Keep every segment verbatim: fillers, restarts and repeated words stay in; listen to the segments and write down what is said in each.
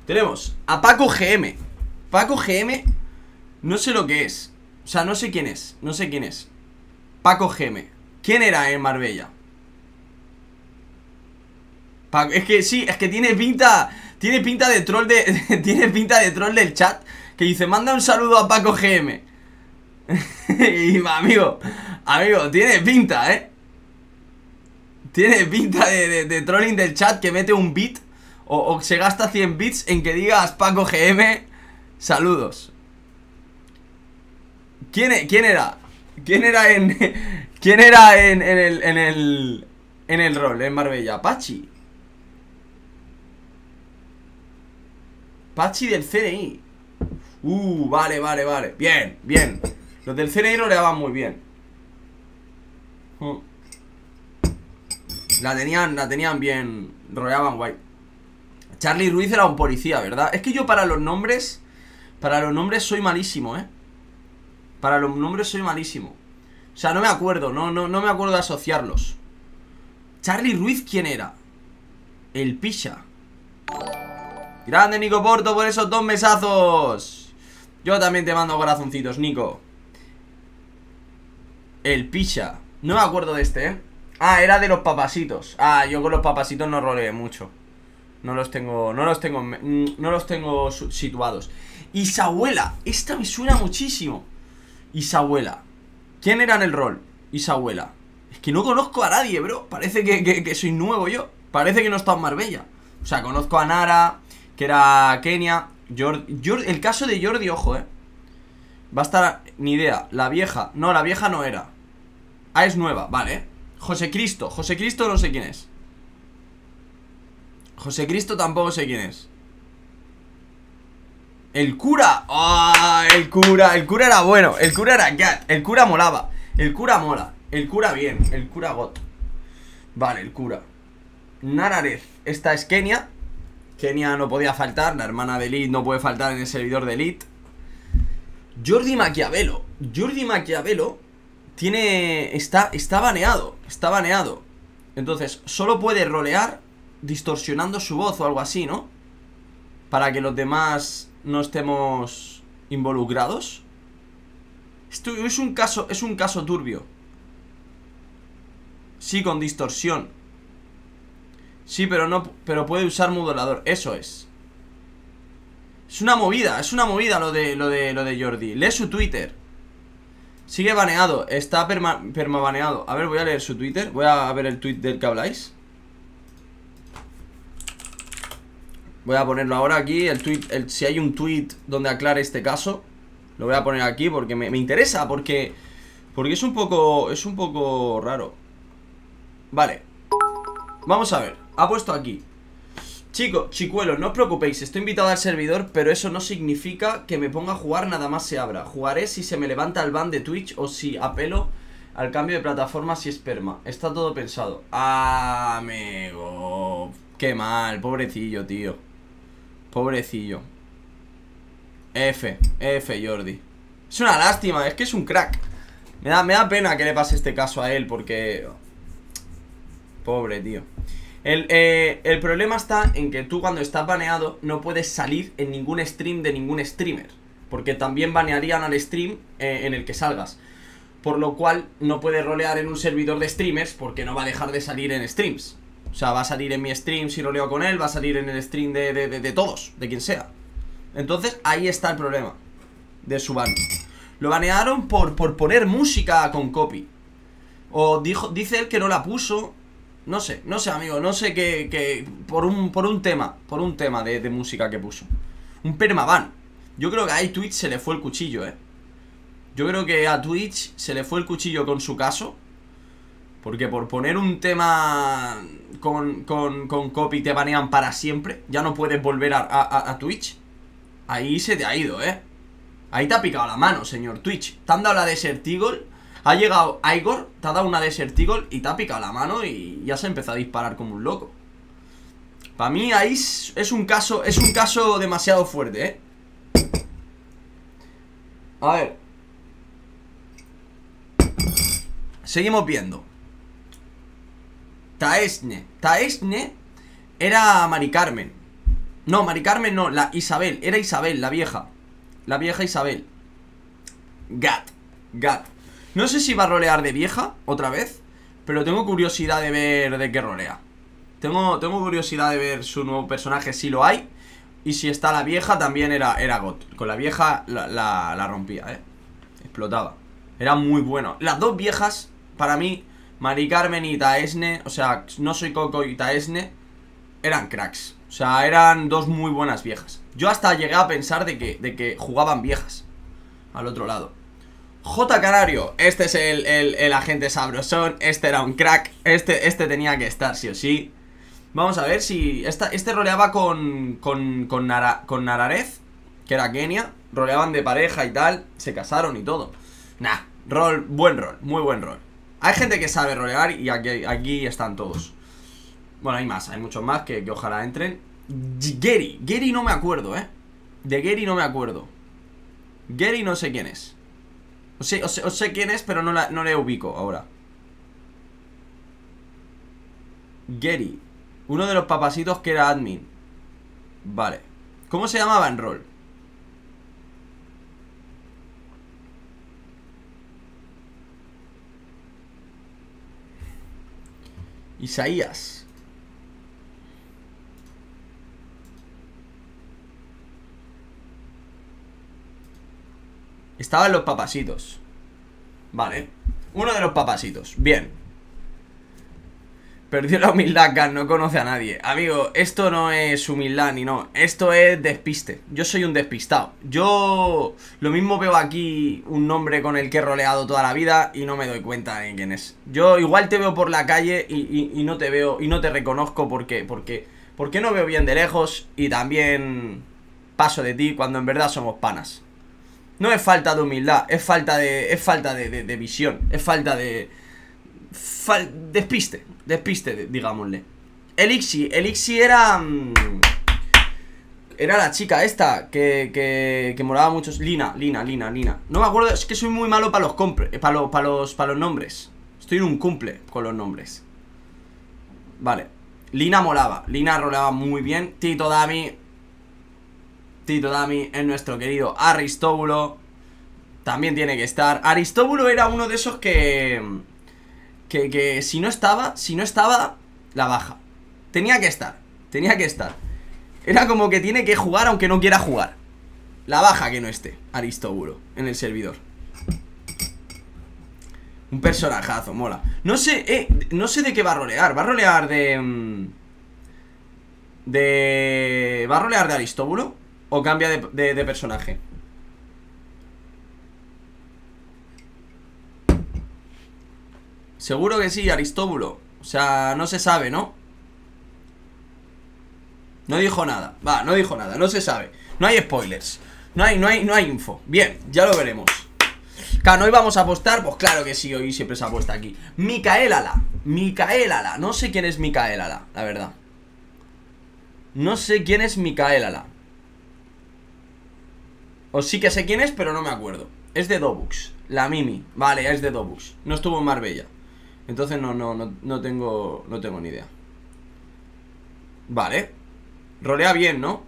Tenemos a Paco G M. Paco G M, no sé lo que es. O sea, no sé quién es. No sé quién es. Paco G M. ¿Quién era en Marbella? Paco, es que sí, es que tiene pinta. Tiene pinta de troll de. Tiene pinta de troll del chat. Que dice, manda un saludo a Paco G M. Y amigo, amigo, tiene pinta, eh. Tiene pinta de, de, de trolling del chat que mete un beat. O, o se gasta cien bits en que digas Paco G M. Saludos. ¿Quién, quién era? ¿Quién era en. ¿Quién era en, en el. En el. En el rol, en Marbella? Pachi. Pachi del C N I. Uh, vale, vale, vale. Bien, bien. Los del C N I lo le daban muy bien. La tenían, la tenían bien. Roleaban guay. Charlie Ruiz era un policía, ¿verdad? Es que yo para los nombres. Para los nombres soy malísimo, ¿eh? Para los nombres soy malísimo. O sea, no me acuerdo, no, no, no me acuerdo de asociarlos. Charlie Ruiz, ¿quién era? El Picha. Grande Nico Porto por esos dos mesazos. Yo también te mando corazoncitos, Nico. El Picha. No me acuerdo de este, ¿eh? Ah, era de los papasitos. Ah, yo con los papasitos no roleé mucho. No los tengo, no los tengo, no los tengo situados. Isabuela, esta me suena muchísimo. Isabuela. ¿Quién era en el rol? Isabuela. Es que no conozco a nadie, bro. Parece que, que, que soy nuevo yo. Parece que no he estado en Marbella. O sea, conozco a Nara, que era Kenia. Jordi, Jordi, el caso de Jordi, ojo, eh. Va a estar, ni idea. La vieja, no, la vieja no era. Ah, es nueva, vale. José Cristo, José Cristo no sé quién es. José Cristo tampoco sé quién es. El cura. ¡Ah! Oh, el cura. El cura era bueno. El cura era gat. El cura molaba. El cura mola. El cura bien. El cura got. Vale, el cura. Nararez. Esta es Kenia. Kenia no podía faltar. La hermana de Elite no puede faltar en el servidor de Elite. Jordi Maquiavelo. Jordi Maquiavelo tiene. Está, está baneado. Está baneado. Entonces, solo puede rolear distorsionando su voz o algo así, ¿no? Para que los demás no estemos involucrados. Esto es un caso, es un caso turbio. Sí, con distorsión. Sí, pero no, pero puede usar modulador. Eso es. Es una movida, es una movida lo de lo de lo de Jordi. Lee su Twitter. Sigue baneado, está perma, permabaneado. A ver, voy a leer su Twitter. Voy a ver el tweet del que habláis. Voy a ponerlo ahora aquí, el tweet, el, si hay un tweet donde aclare este caso, lo voy a poner aquí porque me, me interesa, porque porque es un poco es un poco raro. Vale. Vamos a ver. Ha puesto aquí. Chicos, chicuelos, no os preocupéis, estoy invitado al servidor, pero eso no significa que me ponga a jugar nada más se abra. Jugaré si se me levanta el ban de Twitch o si apelo al cambio de plataforma si es perma. Está todo pensado. Amigo, qué mal, pobrecillo, tío. Pobrecillo. F, F, Jordi. Es una lástima, es que es un crack. Me da, me da pena que le pase este caso a él porque... Pobre, tío. El, eh, el problema está en que tú cuando estás baneado no puedes salir en ningún stream de ningún streamer, porque también banearían al stream eh, en el que salgas. Por lo cual no puedes rolear en un servidor de streamers porque no va a dejar de salir en streams. O sea, va a salir en mi stream si roleo con él, va a salir en el stream de, de, de, de todos, de quien sea. Entonces ahí está el problema de su ban. Lo banearon por, por poner música con copy. O dijo, dice él que no la puso. No sé, no sé, amigo, no sé qué, qué por un por un tema, por un tema de, de música que puso. Un permaban. Yo creo que a Twitch se le fue el cuchillo, eh. Yo creo que a Twitch se le fue el cuchillo con su caso. Porque por poner un tema con, con, con copy te banean para siempre. Ya no puedes volver a, a, a Twitch. Ahí se te ha ido, eh. Ahí te ha picado la mano, señor Twitch. Te han dado la Desert Eagle. Ha llegado Igor, te ha dado una Desert Eagle y te ha picado la mano y ya se ha empezado a disparar como un loco. Para mí ahí es un caso, es un caso demasiado fuerte, ¿eh? A ver. Seguimos viendo. Taesne. Taesne era Mari Carmen. No, Mari Carmen no, la Isabel, era Isabel, la vieja. La vieja Isabel. Gat, Gat. No sé si va a rolear de vieja otra vez, pero tengo curiosidad de ver de qué rolea. Tengo, tengo curiosidad de ver su nuevo personaje, si lo hay. Y si está la vieja, también era, era G O T. Con la vieja la, la, la rompía, eh. Explotaba. Era muy bueno. Las dos viejas, para mí, Mari Carmen y Taesne, o sea, No Soy Coco y Taesne, eran cracks. O sea, eran dos muy buenas viejas. Yo hasta llegué a pensar de que, de que jugaban viejas al otro lado. J. Canario, este es el, el, el agente sabrosón. Este era un crack. Este, este tenía que estar sí o sí. Vamos a ver si... Esta, este roleaba con, con, con, Nara, con Nararez, que era Kenia. Roleaban de pareja y tal. Se casaron y todo. Nah, rol, buen rol, muy buen rol. Hay gente que sabe rolear y aquí, aquí están todos. Bueno, hay más, hay muchos más que, que ojalá entren. Gary, Gary no me acuerdo, eh. De Gary no me acuerdo. Gary no sé quién es. O sé, o sé, o sé quién es, pero no, la, no le ubico ahora. Gary, uno de los papasitos que era admin. Vale. ¿Cómo se llamaba en rol? Isaías. Estaban los papasitos. Vale. Uno de los papasitos. Bien. Perdió la humildad, Gan, no conoce a nadie. Amigo, esto no es humildad ni no. Esto es despiste. Yo soy un despistado. Yo lo mismo veo aquí un nombre con el que he roleado toda la vida y no me doy cuenta de quién es. Yo igual te veo por la calle y, y, y no te veo y no te reconozco porque, porque, porque no veo bien de lejos y también paso de ti cuando en verdad somos panas. No es falta de humildad, es falta de, es falta de, de, de visión, es falta de... Fal, despiste, despiste, digámosle. Elixi, Elixi era... Mmm, era la chica esta que, que, que molaba muchos. Lina, Lina, Lina, Lina. No me acuerdo, es que soy muy malo para los compre, para los, para los, para los nombres. Estoy en un cumple con los nombres. Vale. Lina molaba, Lina roleaba muy bien. Tito Dami. Tito Dami es nuestro querido Aristóbulo. También tiene que estar. Aristóbulo era uno de esos que... Que, que si no estaba, si no estaba, la baja. Tenía que estar, tenía que estar. Era como que tiene que jugar aunque no quiera jugar. La baja que no esté Aristóbulo en el servidor. Un personajazo, mola. No sé, eh, no sé de qué va a rolear. Va a rolear de... De... ¿Va a rolear de Aristóbulo? ¿O cambia de, de, de personaje? Seguro que sí, Aristóbulo. O sea, no se sabe, ¿no? No dijo nada. Va, no dijo nada, no se sabe. No hay spoilers. No hay, no hay, no hay info. Bien, ya lo veremos. Claro, ¿hoy vamos a apostar? Pues claro que sí, hoy siempre se apuesta aquí. Micael Ala. Micael Ala. No sé quién es Micael Ala, la verdad. No sé quién es Micael Ala. O sí que sé quién es, pero no me acuerdo. Es de Dobux. La Mimi. Vale, es de Dobux. No estuvo en Marbella. Entonces no, no, no, no tengo. No tengo ni idea. Vale. Rolea bien, ¿no?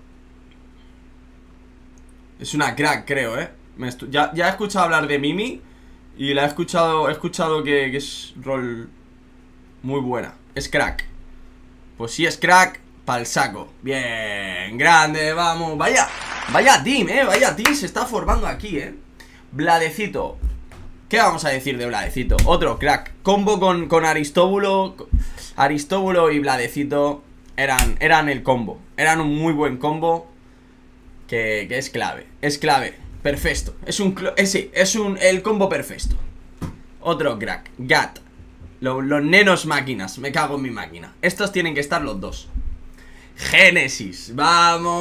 Es una crack, creo, ¿eh? Me ya, ya he escuchado hablar de Mimi. Y la he escuchado. He escuchado que, que es rol muy buena. Es crack. Pues sí es crack. Pa'l saco. Bien, grande, vamos. Vaya, vaya team, eh. Vaya team se está formando aquí, eh. Bladecito. ¿Qué vamos a decir de Bladecito? Otro crack. Combo con, con Aristóbulo. Aristóbulo y Bladecito eran, eran el combo. Eran un muy buen combo. Que, que es clave. Es clave. Perfecto. Es un... Eh, sí, es un... El combo perfecto. Otro crack. Gat. Los, los nenos máquinas. Me cago en mi máquina. Estos tienen que estar los dos. Génesis. ¡Vamos!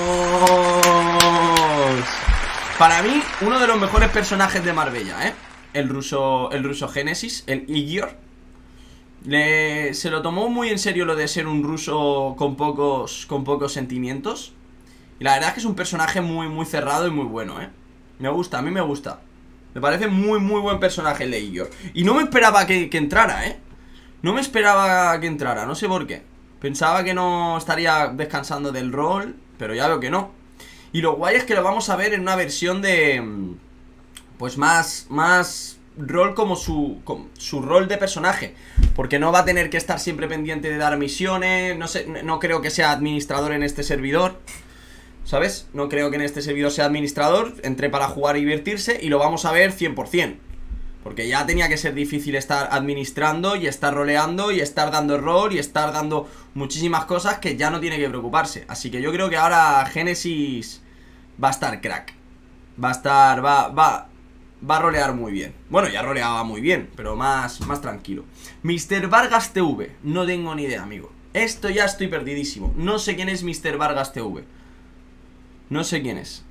Para mí, uno de los mejores personajes de Marbella, ¿eh? El ruso, el ruso Génesis, el Igor. Le, se lo tomó muy en serio lo de ser un ruso con pocos, con pocos sentimientos. Y la verdad es que es un personaje muy, muy cerrado y muy bueno, ¿eh? Me gusta, a mí me gusta. Me parece muy, muy buen personaje el de Igor. Y no me esperaba que, que entrara, ¿eh? No me esperaba que entrara, no sé por qué. Pensaba que no estaría descansando del rol. pero ya veo que no. Y lo guay es que lo vamos a ver en una versión de... Pues más... Más rol como su... Como su rol de personaje. Porque no va a tener que estar siempre pendiente de dar misiones. No sé, no creo que sea administrador en este servidor, ¿sabes? No creo que en este servidor sea administrador. Entré para jugar y divertirse y lo vamos a ver cien por cien. Porque ya tenía que ser difícil estar administrando y estar roleando y estar dando error y estar dando muchísimas cosas que ya no tiene que preocuparse. Así que yo creo que ahora Génesis va a estar crack. Va a estar, va, va, va a rolear muy bien. Bueno, ya roleaba muy bien, pero más, más tranquilo. mister Vargas T V, no tengo ni idea, amigo. Esto ya estoy perdidísimo. No sé quién es mister Vargas T V. No sé quién es.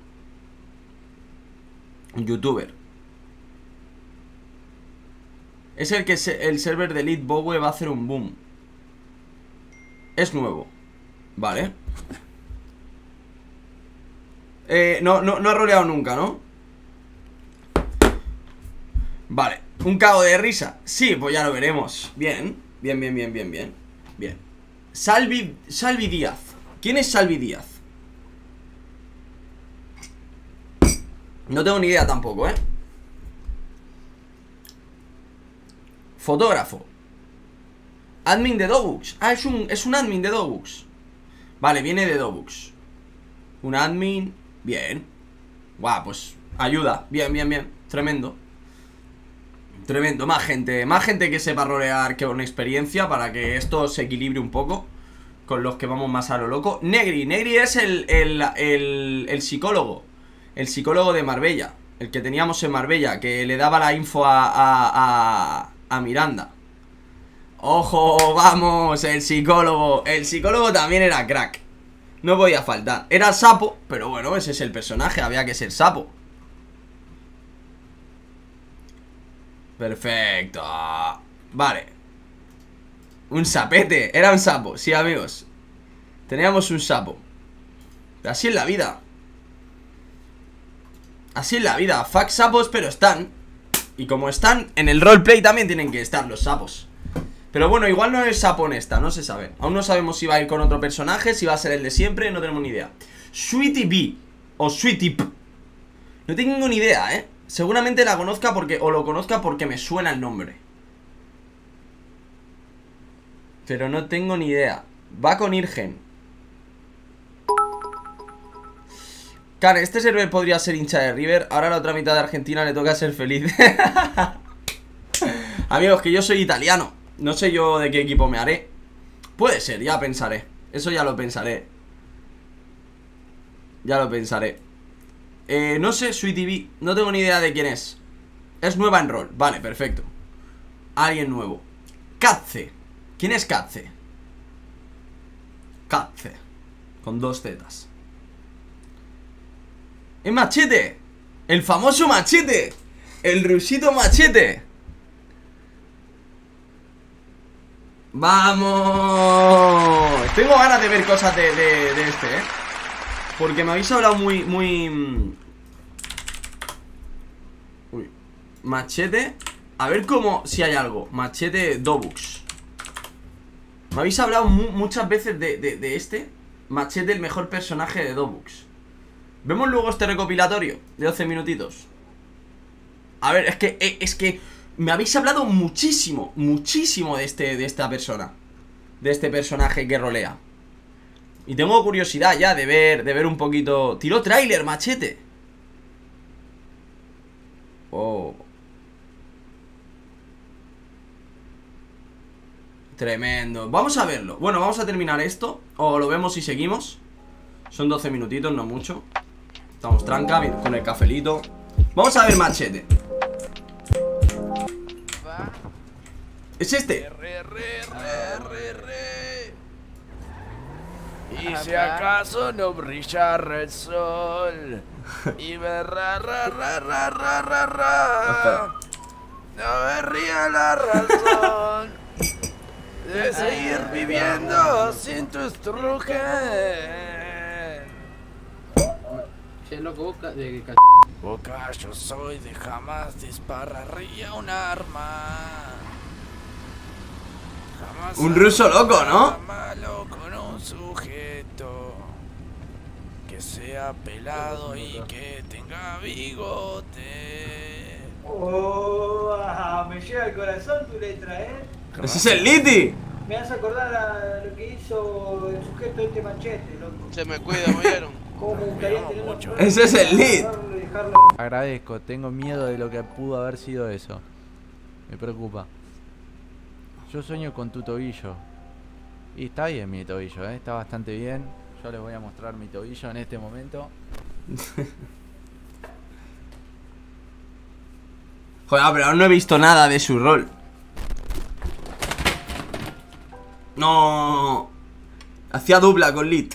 Youtuber. Es el que se, el server de Elite Bowe va a hacer un boom. Es nuevo. Vale. Eh, no, no, no ha roleado nunca, ¿no? Vale. ¿Un cago de risa? Sí, pues ya lo veremos. Bien, bien, bien, bien, bien, bien. Bien. Salvi, Salvi Díaz. ¿Quién es Salvi Díaz? No tengo ni idea tampoco, ¿eh? Fotógrafo. Admin de Dobux. Ah, es un, es un admin de Dobux. Vale, viene de Dobux. Un admin. Bien. Guau, pues ayuda. Bien, bien, bien. Tremendo. Tremendo. Más gente. Más gente que sepa rolear que con experiencia para que esto se equilibre un poco con los que vamos más a lo loco. Negri. Negri es el, el, el, el psicólogo. El psicólogo de Marbella. El que teníamos en Marbella. Que le daba la info a... a, a A Miranda. Ojo, vamos, el psicólogo. El psicólogo también era crack. No podía faltar. Era sapo, pero bueno, ese es el personaje. Había que ser sapo. Perfecto. Vale. Un sapete. Era un sapo, sí, amigos. Teníamos un sapo. Así es la vida. Así es la vida. Fuck sapos, pero están. Y como están, en el roleplay también tienen que estar los sapos. Pero bueno, igual no es sapo en esta, no se sabe. Aún no sabemos si va a ir con otro personaje, si va a ser el de siempre, no tenemos ni idea. Sweetie B o Sweetie P. No tengo ni idea, ¿eh? Seguramente la conozca porque, o lo conozca porque me suena el nombre. Pero no tengo ni idea. Va con Irgen. Claro, este server podría ser hincha de River. Ahora a la otra mitad de Argentina le toca ser feliz. Amigos, que yo soy italiano. No sé yo de qué equipo me haré. Puede ser, ya pensaré. Eso ya lo pensaré. Ya lo pensaré. eh, No sé, Sweetie B. No tengo ni idea de quién es. Es nueva en rol, vale, perfecto. Alguien nuevo. Katze. ¿Quién es Katze? Katze. Con dos zetas. ¡Es Machete! ¡El famoso Machete! ¡El rusito Machete! ¡Vamos! Tengo ganas de ver cosas de, de, de este, ¿eh? Porque me habéis hablado muy, muy... Uy. Machete. A ver cómo... si hay algo. Machete Dobux. Me habéis hablado mu muchas veces de, de, de este. Machete, el mejor personaje de Dobux. Vemos luego este recopilatorio de doce minutitos. A ver, es que es que me habéis hablado muchísimo, muchísimo de este de esta persona, de este personaje que rolea. Y tengo curiosidad ya de ver de ver un poquito. Tiró tráiler, Machete. Oh. Tremendo. Vamos a verlo. Bueno, vamos a terminar esto. O lo vemos y seguimos. Son doce minutitos, no mucho. Estamos tranca, con el cafelito. Vamos a ver Machete. ¿Es este? Re, re, re, re, re. Y si acaso no brillara el sol y me ra, ra, ra, ra, ra, ra, ra, no me ría la razón de seguir viviendo sin tu estrujen. Es loco, boca de Boca, yo soy de jamás dispararía un arma. Jamás un ruso loco, ¿no? malo con un sujeto. que sea pelado y que tenga bigote. Oh, ah, me llega al corazón tu letra, ¿eh? ¡Ese es el Liti! Me hace acordar a lo que hizo el sujeto de este Machete, loco. Se me cuida, ¿me vieron? Cómo me gustaría tenerlo mucho. Ese es el Lit. Agradezco, tengo miedo de lo que pudo haber sido eso. Me preocupa. Yo sueño con tu tobillo. Y está bien mi tobillo, ¿eh? Está bastante bien. Yo les voy a mostrar mi tobillo en este momento. Joder, pero aún no he visto nada de su rol. No. Hacía dupla con Lit.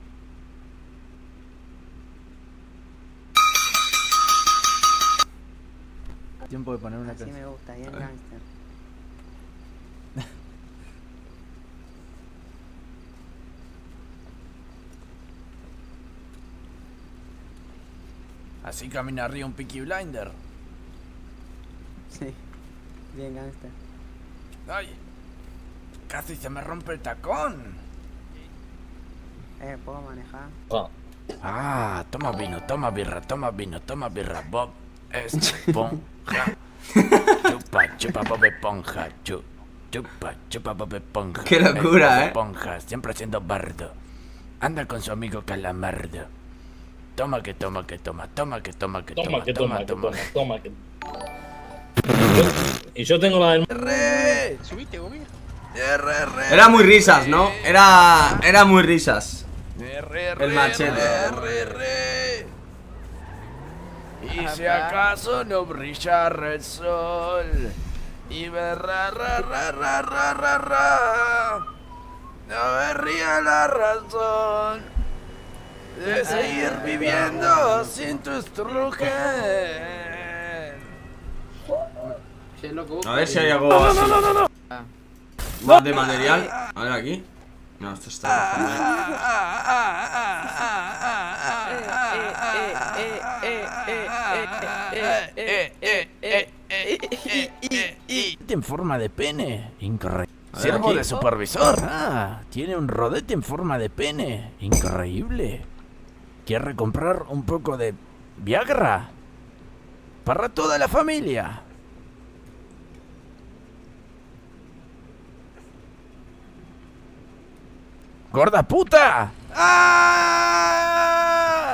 Tiempo de poner una Así canción. me gusta, bien gangster. Así camina arriba un Peaky Blinder. Sí, bien gangster. Ay, casi se me rompe el tacón. Eh, ¿puedo manejar? Ah, toma vino, toma birra, toma vino, toma birra, Bob Esponja. Chupa, chupa Bob Esponja, chu, chupa, chupa Bob Esponja. Qué locura, Bob eh. Esponja, siempre haciendo bardo. Anda con su amigo Calamardo. Toma que toma que toma, toma que toma que toma, Toma, que toma, toma, que toma, toma, que... Y yo tengo la del... ¡Re! Subiste, Gomi. R, R, Era muy risas, ¿no? Era. Era muy risas. R, R, El machete. R, R. Y si acaso no brillara el sol y me ra ra ra ra ra ra ra, no me ría la razón de seguir viviendo sin tu estrujen. Che, loco. A ver si hay algo así. Más de material. A ver aquí. No, esto está. En forma de pene, increíble. A ver, Siervo aquí. de supervisor. Ah, tiene un rodete en forma de pene, increíble. ¿Quiere comprar un poco de Viagra? Para toda la familia. ¡Gorda puta! ¡Ah!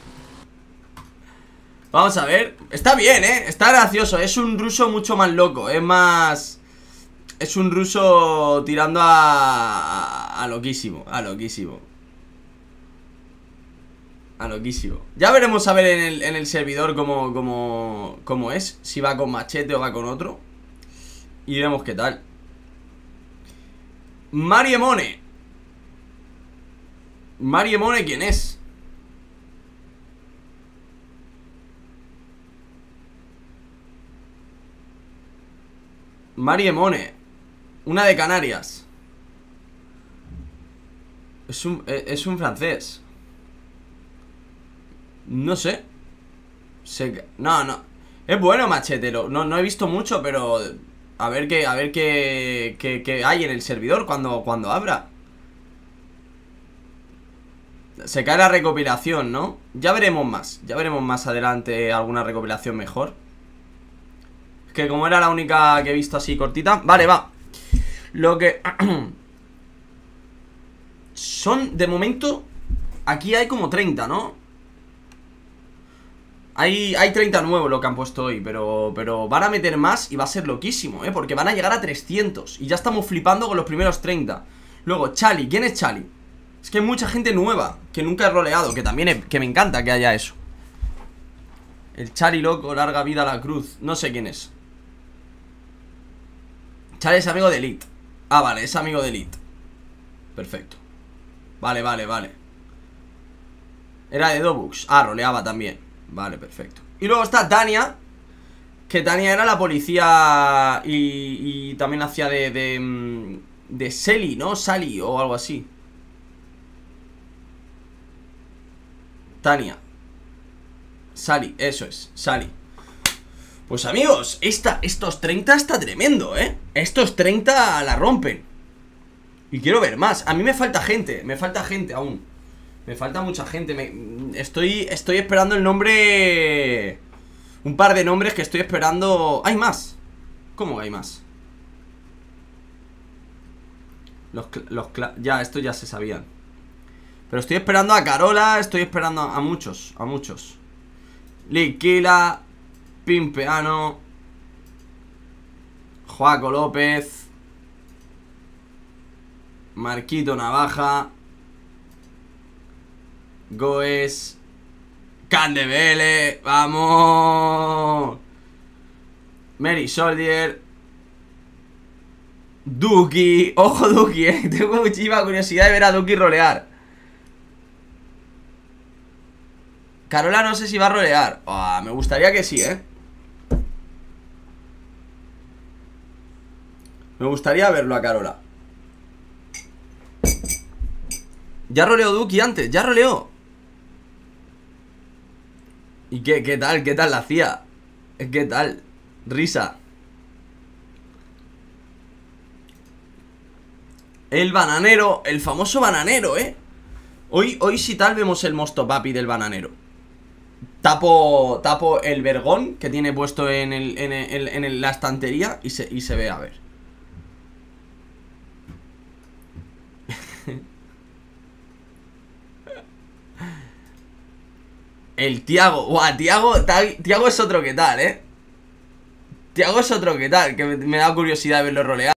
Vamos a ver. Está bien, ¿eh? Está gracioso. Es un ruso mucho más loco. Es más... Es un ruso tirando a... A, a loquísimo. A loquísimo. A loquísimo. Ya veremos a ver en el, en el servidor cómo, cómo, cómo es. Si va con machete o va con otro. Y veremos qué tal. Mariemone. Mariemone, ¿quién es? Mariemone. Una de Canarias. Es un, es un francés. No sé. Se, no, no. Es bueno machetero. No, no he visto mucho, pero a ver qué, a ver qué, qué, qué hay en el servidor cuando, cuando abra. Se cae la recopilación, ¿no? Ya veremos más. Ya veremos más adelante alguna recopilación mejor. Es que como era la única que he visto así cortita. Vale, va. Lo que... Son, de momento... Aquí hay como treinta, ¿no? Hay, hay treinta nuevos lo que han puesto hoy, pero, pero van a meter más y va a ser loquísimo, ¿eh? Porque van a llegar a trescientos. Y ya estamos flipando con los primeros treinta. Luego, Chali. ¿Quién es Chali? Es que hay mucha gente nueva que nunca he roleado, que también he, que me encanta que haya eso. El Chali loco, larga vida a la cruz. No sé quién es. Chali es amigo de Elite. Ah, vale, es amigo de Elite. Perfecto. Vale, vale, vale. Era de Dobux. Ah, roleaba también. Vale, perfecto. Y luego está Tania. Que Tania era la policía y, y también hacía de... De, de Sally, ¿no? Sally o algo así. Tania. Sally, eso es, Sally. Pues amigos, esta, estos treinta está tremendo, ¿eh? Estos treinta la rompen. Y quiero ver más. A mí me falta gente, me falta gente aún. Me falta mucha gente. Me... Estoy, estoy esperando el nombre. Un par de nombres que estoy esperando. ¿Hay más? ¿Cómo hay más? Los, los ya, esto ya se sabían. Pero estoy esperando a Carola. Estoy esperando a, a muchos. A muchos. Liquila, Pimpeano, Joaco López, Marquito Navaja, Goes, Candebele, vamos, Mary Soldier, Duki, ojo Duki, eh. Tengo muchísima curiosidad de ver a Duki rolear. Carola no sé si va a rolear. Oh, me gustaría que sí, eh. Me gustaría verlo a Carola. Ya roleó Duki antes, ya roleó. ¿Y qué, qué tal? ¿Qué tal la hacía? ¿Qué tal? Risa. El bananero, el famoso bananero, eh. Hoy, hoy si tal vemos el mosto papi del bananero. Tapo, tapo el vergón que tiene puesto en, el, en, el, en el, la estantería y se, y se ve, a ver. El Tiago, guau, Tiago, Tiago es otro que tal, eh. Tiago es otro que tal, que me, me da curiosidad verlo rolear.